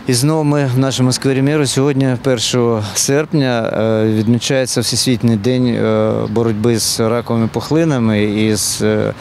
І знову ми в нашому сквері Миру сьогодні, 1 серпня, відмічається Всесвітній день боротьби з раковими пухлинами і з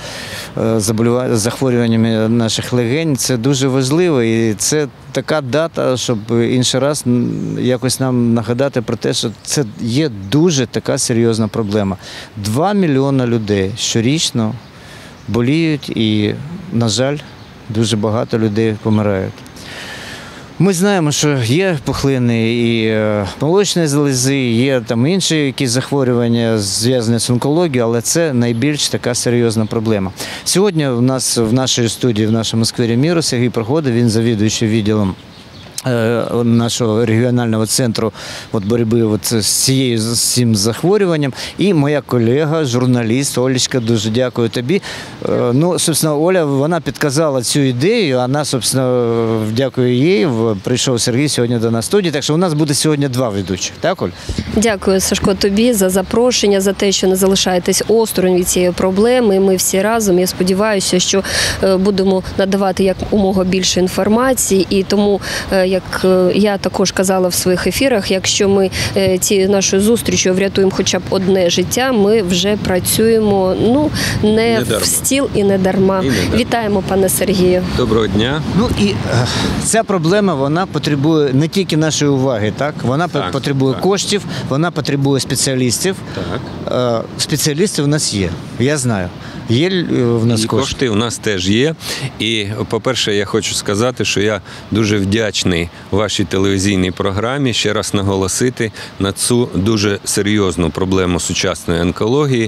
захворюваннями наших легень. Це дуже важливо і це така дата, щоб інший раз якось нам нагадати про те, що це є дуже така серйозна проблема. 2 мільйони людей щорічно боліють і, на жаль, дуже багато людей помирають. Ми знаємо, що є пухлини і молочної залози, є там інші якісь захворювання, зв'язані з онкологією, але це найбільш така серйозна проблема. Сьогодні у нас в нашій студії, в нашому сквері Миру, Сергій Прохода, він завідуючий відділом нашого регіонального центру боротьби з цим захворюванням. І моя колега, журналіст Олечка, дуже дякую тобі. Ну, собственно, Оля, вона підказала цю ідею, а нас, собственно, дякую їй, прийшов Сергій сьогодні до нас в студії, так що у нас буде сьогодні 2 ведучих. Так, Оль? Дякую, Сашко, тобі за запрошення, за те, що не залишаєтесь осторонь від цієї проблеми. Ми всі разом, я сподіваюся, що будемо надавати якомога більше інформації, і тому, як я також казала в своїх ефірах, якщо ми цією нашою зустрічю врятуємо хоча б одне життя, ми вже працюємо не в стіл і не дарма. Вітаємо, пане Сергію. Доброго дня. Ну і ця проблема, вона потребує не тільки нашої уваги, так? Вона потребує коштів, вона потребує спеціалістів. Так. Спеціалісти в нас є, я знаю. Є в нас кошти у нас теж є. І, по-перше, я хочу сказати, що я дуже вдячний вашій телевізійній програмі ще раз наголосити на цю дуже серйозну проблему сучасної онкології,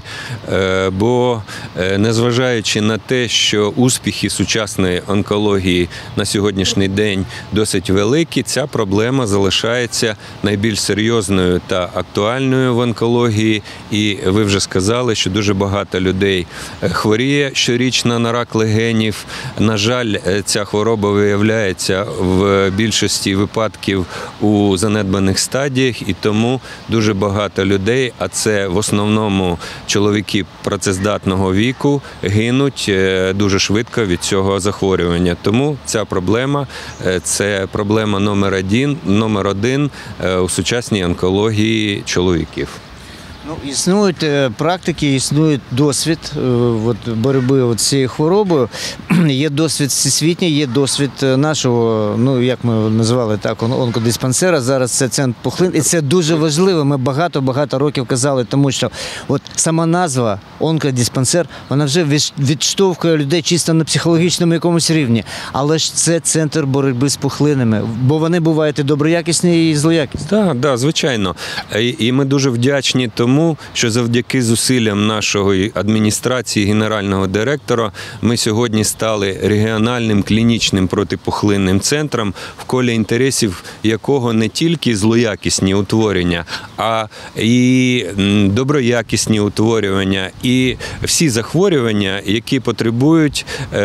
бо незважаючи на те, що успіхи сучасної онкології на сьогоднішній день досить великі, ця проблема залишається найбільш серйозною та актуальною в онкології. І ви вже сказали, що дуже багато людей хворіє щорічно на рак легенів. На жаль, ця хвороба виявляється в більшості випадків у занедбаних стадіях, і тому дуже багато людей, а це в основному чоловіки працездатного віку, гинуть дуже швидко від цього захворювання. Тому ця проблема – це проблема номер один у сучасній онкології чоловіків. Ну, існують практики, існує досвід боротьби з цією хворобою. Є досвід всесвітній, є досвід нашого, як ми називали так, онкодиспансера. Зараз це центр пухлин. І це дуже важливо. Ми багато років казали, тому що сама назва онкодиспансер, вона вже відштовхує людей чисто на психологічному якомусь рівні. Але ж це центр боротьби з пухлинами, бо вони бувають і доброякісні, і злоякісні. Так, звичайно. І ми дуже вдячні тому, що завдяки зусиллям нашої адміністрації, генерального директора, ми сьогодні стали регіональним клінічним протипухлинним центром, в колі інтересів якого не тільки злоякісні утворення, а і доброякісні утворювання, і всі захворювання, які потребують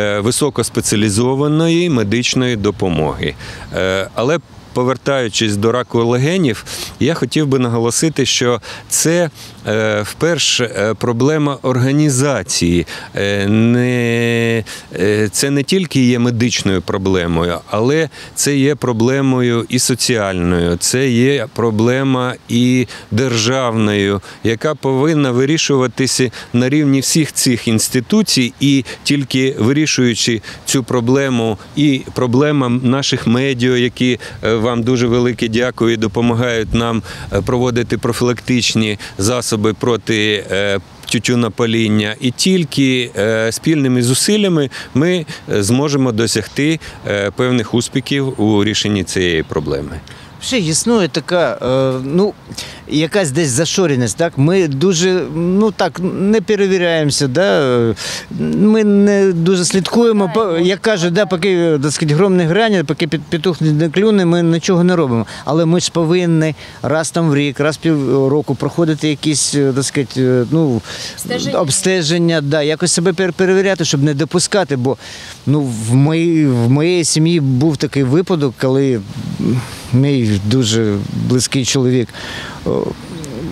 високоспеціалізованої медичної допомоги. Але повертаючись до раку легенів, я хотів би наголосити, що це вперше проблема організації. Це не тільки є медичною проблемою, але це є проблемою і соціальною, це є проблема і державною, яка повинна вирішуватися на рівні всіх цих інституцій, і тільки вирішуючи цю проблему і проблемам наших медіа, які вам дуже велике дякую і допомагають нам проводити профілактичні засоби проти тютюнопаління. І тільки спільними зусиллями ми зможемо досягти певних успіхів у рішенні цієї проблеми. Ще існує така, якась десь зашореність, так? Ми дуже, не перевіряємося, ми не дуже слідкуємо, як кажуть, поки, так сказати, гром не гряне, поки петух не клюне, ми нічого не робимо. Але ми ж повинні раз там в рік, раз в півроку проходити якісь, так сказати, обстеження, якось себе перевіряти, щоб не допускати, бо в моїй сім'ї був такий випадок, коли мій дуже близький чоловік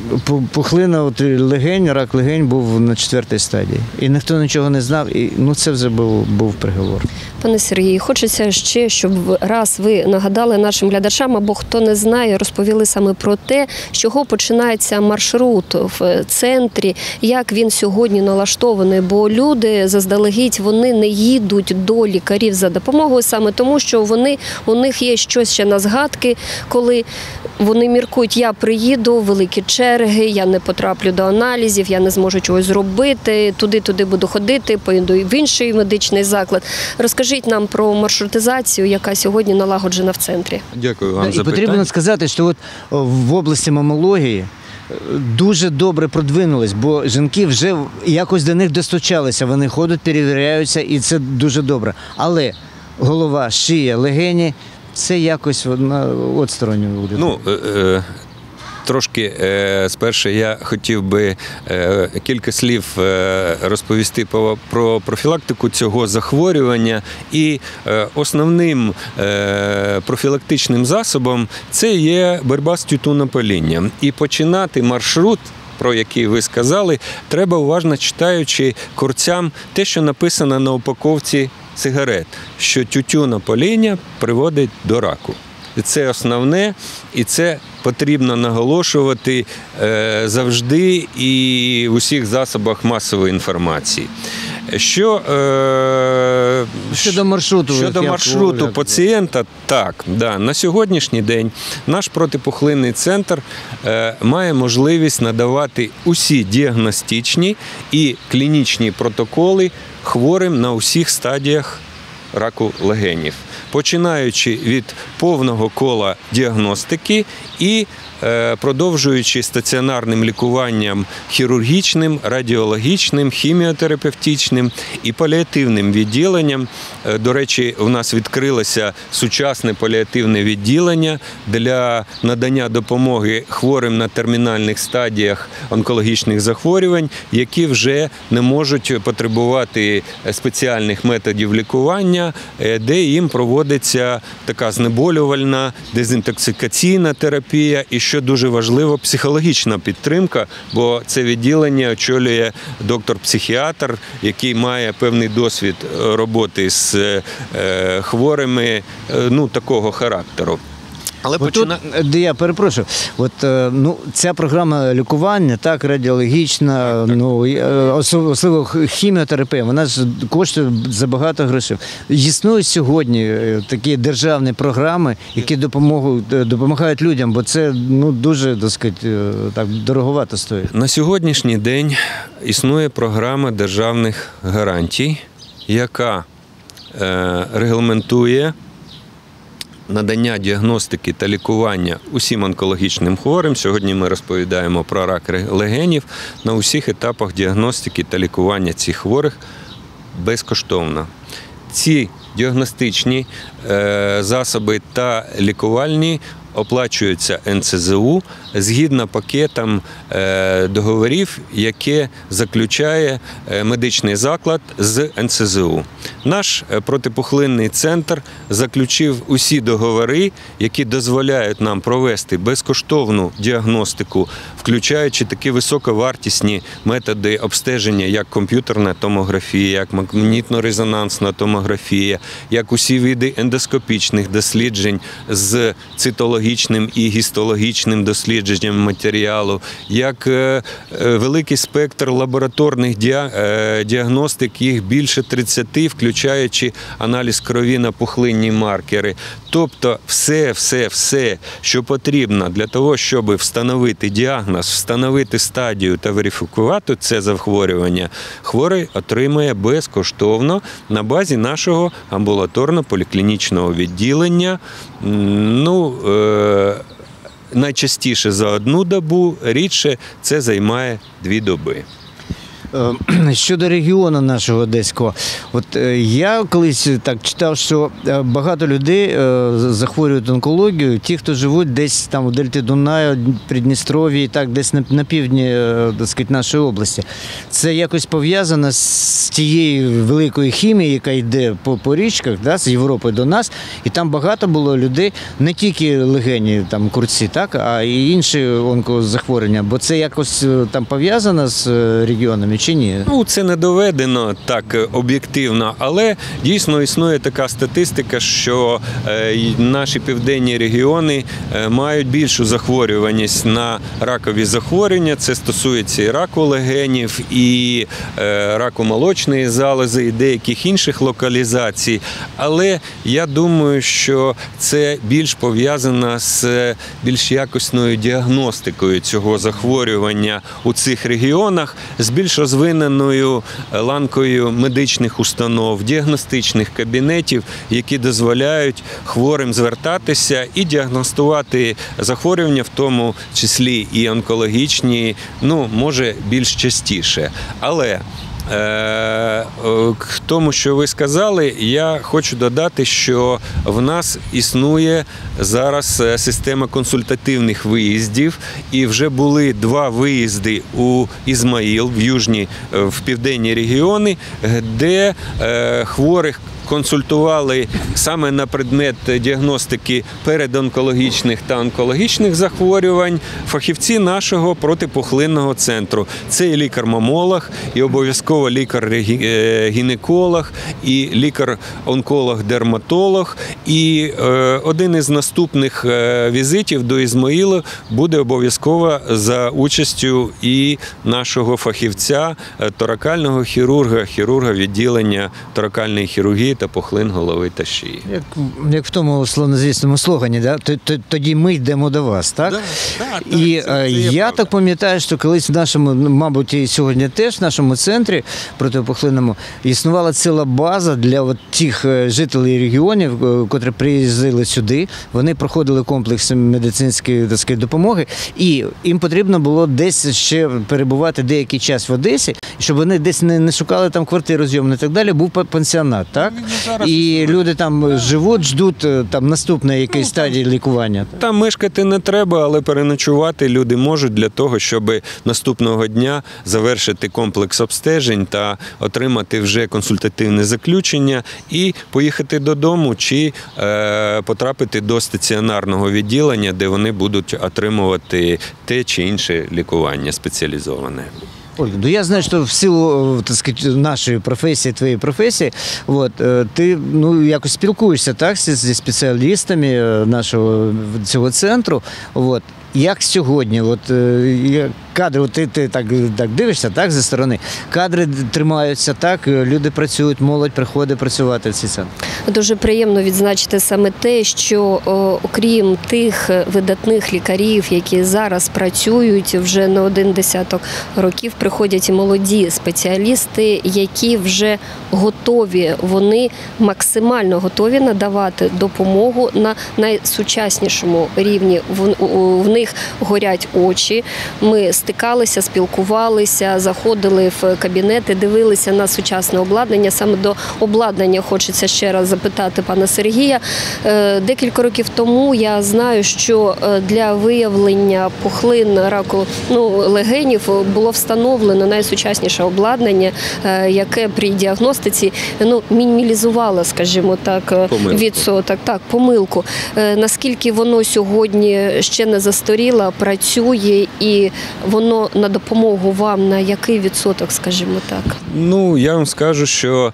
пухлина от легень, рак легень був на 4-й стадії. І ніхто нічого не знав, і це вже був приговор. Пане Сергію, хочеться ще, щоб раз ви нагадали нашим глядачам, або хто не знає, розповіли саме про те, з чого починається маршрут в центрі, як він сьогодні налаштований, бо люди заздалегідь, вони не їдуть до лікарів за допомогою саме тому, що у них є щось ще на згадки, коли вони міркують, я приїду, великі черги, я не потраплю до аналізів, я не зможу чогось зробити, туди буду ходити, поїду в інший медичний заклад. Розкажіть нам про маршрутизацію, яка сьогодні налагоджена в центрі. Дякую вам І за потрібно питання. сказати, що от в області мамології дуже добре продвинулись, бо жінки вже якось до них достучалися, вони ходять, перевіряються, і це дуже добре. Але голова, шия, легені – це якось відсторонньо буде. Трошки спершу я хотів би кілька слів розповісти про профілактику цього захворювання. І основним профілактичним засобом це є боротьба з тютюнопалінням. І починати маршрут, про який ви сказали, треба уважно читаючи курцям те, що написано на упаковці сигарет, що тютюнопаління приводить до раку. І це основне, і це потрібно наголошувати завжди і в усіх засобах масової інформації. Щодо маршруту пацієнта, так, на сьогоднішній день наш протипухлинний центр має можливість надавати усі діагностичні і клінічні протоколи хворим на усіх стадіях раку легенів, починаючи від повного кола діагностики і продовжуючи стаціонарним лікуванням хірургічним, радіологічним, хіміотерапевтичним і паліативним відділенням. До речі, у нас відкрилося сучасне паліативне відділення для надання допомоги хворим на термінальних стадіях онкологічних захворювань, які вже не можуть потребувати спеціальних методів лікування, де їм проводиться така знеболювальна, дезінтоксикаційна терапія і, що дуже важливо, психологічна підтримка, бо це відділення очолює доктор-психіатр, який має певний досвід роботи з хворими такого характеру. Але я перепрошую, ця програма лікування, так, радіологічна, особливо хіміотерапія, вона ж коштує забагато грошей. Існують сьогодні такі державні програми, які допомагають людям, бо це дуже, так сказати, дороговато стоїть. На сьогоднішній день існує програма державних гарантій, яка регламентує надання діагностики та лікування усім онкологічним хворим. Сьогодні ми розповідаємо про рак легенів. На усіх етапах діагностики та лікування цих хворих безкоштовно. Ці діагностичні засоби та лікувальні оплачуються НСЗУ згідно пакетам договорів, які заключає медичний заклад з НСЗУ. Наш протипухлинний центр заключив усі договори, які дозволяють нам провести безкоштовну діагностику, включаючи такі високовартісні методи обстеження, як комп'ютерна томографія, як магнітно-резонансна томографія, як усі види ендоскопічних досліджень з цитологічним і гістологічним дослідженням матеріалу, як великий спектр лабораторних діагностик, їх більше 30, включаючи аналіз крові на пухлинні маркери. Тобто все, що потрібно для того, щоб встановити діагноз, встановити стадію та верифікувати це захворювання, хворий отримає безкоштовно на базі нашого амбулаторно-поліклінічного відділення. Найчастіше за 1 добу, рідше це займає 2 доби. Щодо регіону нашого одеського, от я колись так читав, що багато людей захворюють онкологією, ті, хто живуть десь там у дельті Дунаю, Придністров'ї, так десь на півдні, так сказати, нашої області. Це якось пов'язано з тією великою хімією, яка йде по річках, да, з Європи до нас, і там багато було людей, не тільки легені, там курці, так, а й інші онкозахворювання, бо це якось там пов'язано з регіонами чи ні? Ну, це не доведено так об'єктивно, але дійсно існує така статистика, що наші південні регіони мають більшу захворюваність на ракові захворювання. Це стосується і раку легенів, і раку молочної залози, і деяких інших локалізацій. Але я думаю, що це більш пов'язано з більш якісною діагностикою цього захворювання у цих регіонах, з більш розвиненою ланкою медичних установ, діагностичних кабінетів, які дозволяють хворим звертатися і діагностувати захворювання, в тому числі і онкологічні, ну, може, більш частіше. Але к тому, що ви сказали, я хочу додати, що в нас існує зараз система консультативних виїздів, і вже були 2 виїзди у Ізмаїл, в південні регіони, де хворих консультували саме на предмет діагностики передонкологічних та онкологічних захворювань фахівці нашого протипухлинного центру. Це і лікар-мамолог, і обов'язково лікар-гінеколог, і лікар-онколог-дерматолог. І один із наступних візитів до Ізмаїла буде обов'язково за участю і нашого фахівця, торакального хірурга, хірурга відділення торакальної хірургії та пухлин голови та шиї. Як в тому славнозвісному слогані, да? Тоді ми йдемо до вас, так? Так, і я так пам'ятаю, що колись в нашому, мабуть, і сьогодні теж в нашому центрі протипухлинному існувала ціла база для от тих жителів регіонів, котрі приїздили сюди. Вони проходили комплекс медицинської, так сказати, допомоги, і їм потрібно було десь ще перебувати деякий час в Одесі, щоб вони десь не шукали там квартиру зйомну і так далі. Був пансіонат, так? І люди там живуть, ждуть там наступної якоїсь стадії лікування. Там мешкати не треба, але переночувати люди можуть для того, щоб наступного дня завершити комплекс обстежень та отримати вже консультативне заключення і поїхати додому чи потрапити до стаціонарного відділення, де вони будуть отримувати те чи інше лікування спеціалізоване. Ольга, ну я знаю, що в силу, так сказати, нашої професії, твоєї професії, от, ти якось спілкуєшся, так, зі спеціалістами нашого цього центру. От. Як сьогодні, кадри, ти так дивишся, так, зі сторони, кадри тримаються, так, люди працюють, молодь приходить працювати в цей центр. Дуже приємно відзначити саме те, що окрім тих видатних лікарів, які зараз працюють вже не 10 років, приходять і молоді спеціалісти, які вже готові, вони максимально готові надавати допомогу на найсучаснішому рівні. В них горять очі. Ми стикалися, спілкувалися, заходили в кабінети, дивилися на сучасне обладнання. Саме до обладнання хочеться ще раз запитати пана Сергія. Декілька років тому я знаю, що для виявлення пухлин, раку легенів було встановлено найсучасніше обладнання, яке при діагностиці мінімалізувало, скажімо так, відсоток, помилку. Наскільки воно сьогодні ще не застаріло, працює і воно на допомогу вам на який відсоток, скажімо так? Я вам скажу, що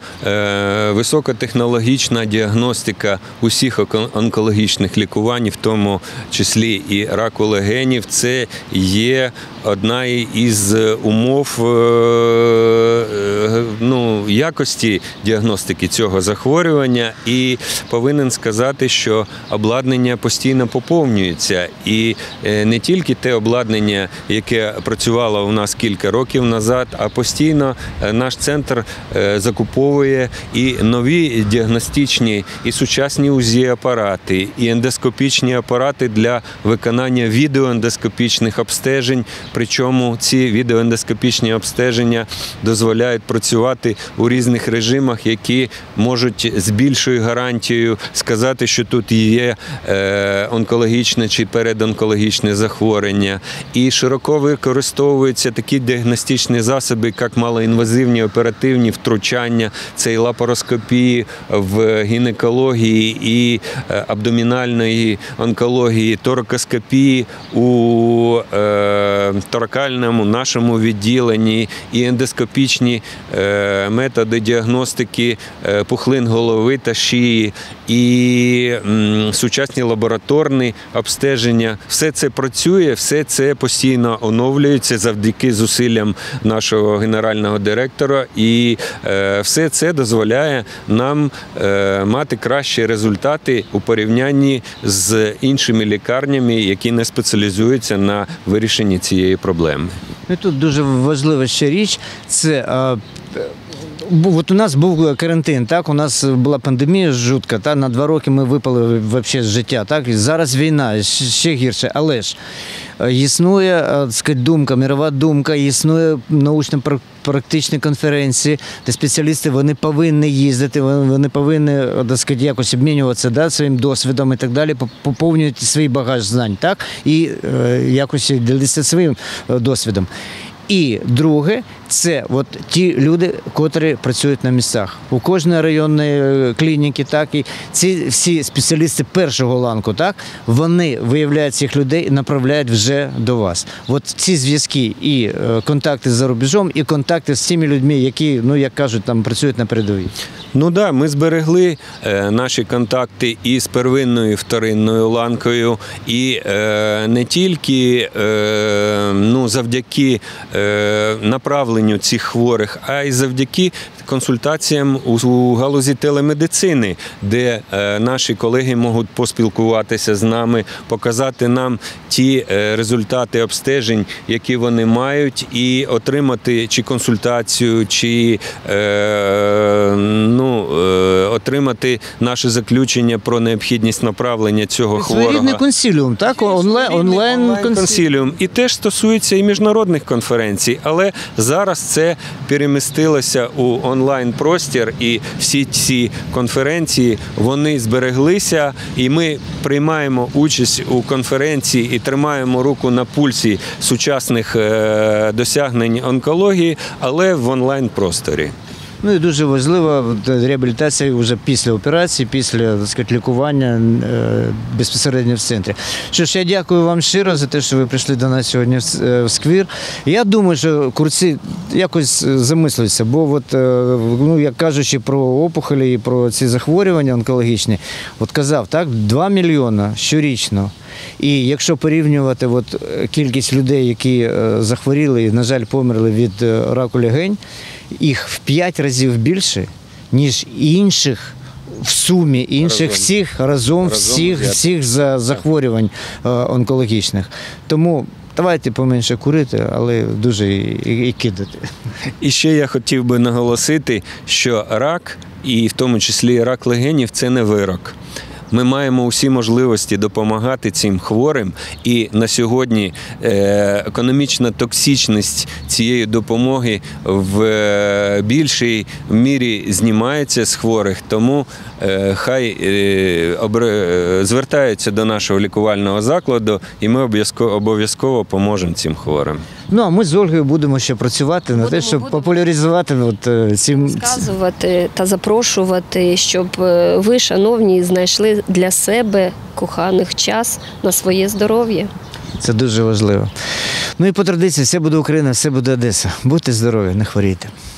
високотехнологічна діагностика усіх онкологічних лікувань, в тому числі і раку легенів, це є одна із умов якості діагностики цього захворювання. І повинен сказати, що обладнання постійно поповнюється. І не тільки те обладнання, яке ще працювала у нас кілька років назад, а постійно наш центр закуповує і нові діагностичні, і сучасні УЗІ-апарати, і ендоскопічні апарати для виконання відеоендоскопічних обстежень. Причому ці відеоендоскопічні обстеження дозволяють працювати у різних режимах, які можуть з більшою гарантією сказати, що тут є онкологічне чи передонкологічне захворювання. І широко використовуються такі діагностичні засоби, як малоінвазивні оперативні втручання, це і лапароскопії в гінекології, і абдомінальної онкології, торакоскопії у торакальному нашому відділенні, і ендоскопічні методи діагностики пухлин голови та шиї, і сучасні лабораторні обстеження. Все це працює, все це постійно оновлюється завдяки зусиллям нашого генерального директора, і все це дозволяє нам мати кращі результати у порівнянні з іншими лікарнями, які не спеціалізуються на вирішенні цієї проблеми. Ну, тут дуже важлива ще річ – це от у нас був карантин, так, у нас була пандемія жутка, та, на 2 роки ми випали вообще з життя, так, і зараз війна, ще гірше, але ж існує, так сказати, думка, мирова думка, існує научно-практичні конференції, де спеціалісти, вони повинні їздити, вони повинні, так сказати, якось обмінюватися, да, своїм досвідом і так далі, поповнювати свій багаж знань, так, і якось ділитися своїм досвідом. І друге, це от ті люди, котрі працюють на місцях. У кожної районної клініки, так, і ці всі спеціалісти першого ланку, так, вони виявляють цих людей і направляють вже до вас. От ці зв'язки і контакти за рубежом, і контакти з тими людьми, які, ну, як кажуть, там працюють на передовій. Ну так, ми зберегли наші контакти і з первинною, і вторинною ланкою, і не тільки завдяки направленню цих хворих, а й завдяки консультаціям у галузі телемедицини, де наші колеги можуть поспілкуватися з нами, показати нам ті результати обстежень, які вони мають, і отримати чи консультацію, чи отримати наше заключення про необхідність направлення цього хворого. Своєрідний консиліум, так? Онлайн консиліум. І теж стосується і міжнародних конференцій, але зараз це перемістилося у онлайн-простір, і всі ці конференції, вони збереглися, і ми приймаємо участь у конференції і тримаємо руку на пульсі сучасних досягнень онкології, але в онлайн-просторі. Ну і дуже важлива реабілітація вже після операції, після, так сказати, лікування безпосередньо в центрі. Що ж, я дякую вам щиро за те, що ви прийшли до нас сьогодні в сквір. Я думаю, що курці якось замислюються, бо от, як кажучи про опухолі і про ці захворювання онкологічні, от казав, так, 2 мільйони щорічно. І якщо порівнювати кількість людей, які захворіли і, на жаль, померли від раку легень, їх в 5 разів більше, ніж інших в сумі, інших разом всіх захворювань онкологічних. Тому давайте поменше курити, але дуже і кидати. І ще я хотів би наголосити, що рак, і в тому числі рак легенів, це не вирок. Ми маємо усі можливості допомагати цим хворим, і на сьогодні економічна токсичність цієї допомоги в більшій мірі знімається з хворих, тому хай звертаються до нашого лікувального закладу, і ми обов'язково поможемо цим хворим. Ну, а ми з Ольгою будемо ще працювати на те, щоб популяризувати цим... Сказувати та запрошувати, щоб ви, шановні, знайшли для себе коханих час на своє здоров'я. Це дуже важливо. Ну і по традиції, все буде Україна, все буде Одеса. Будьте здорові, не хворійте.